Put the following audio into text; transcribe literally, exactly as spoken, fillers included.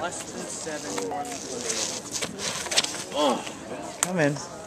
less than seven, more than twenty. Oh, Come in.